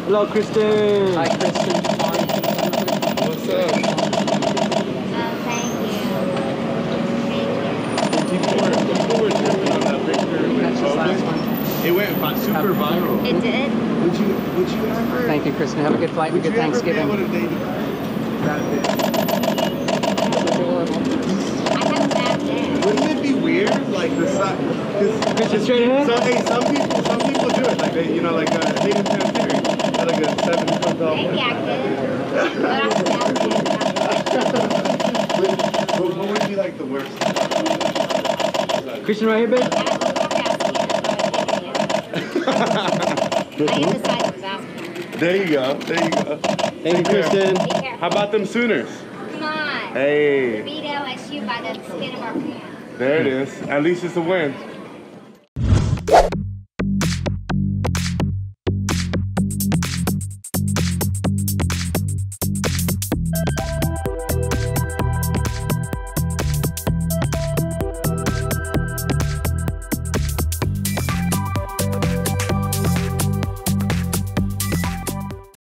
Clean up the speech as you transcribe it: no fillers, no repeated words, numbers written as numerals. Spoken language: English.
Hello, Kristin. Hi, Kristin. What's up? Thank you. People were tripping on that picture with COVID. It went super viral. It did? Would you ever? Thank you, Kristin. Have a good flight and good Thanksgiving. Would you ever be able to date that big? I have a bad day. Wouldn't it be weird, like the size? Kristin, straight ahead. So hey, some people do it, like they, you know, like Hayden Panettiere, had like a 7-foot tall. Maybe I could, but I have a bad day. What would be like the worst? Kristin, right here, babe. I am the size of a basketball. There you go. There you go. Thank you, Kristin. Be careful. How about them Sooners? Come on. Hey. Beat LSU by the skin of our pants. There it is. At least it's a win.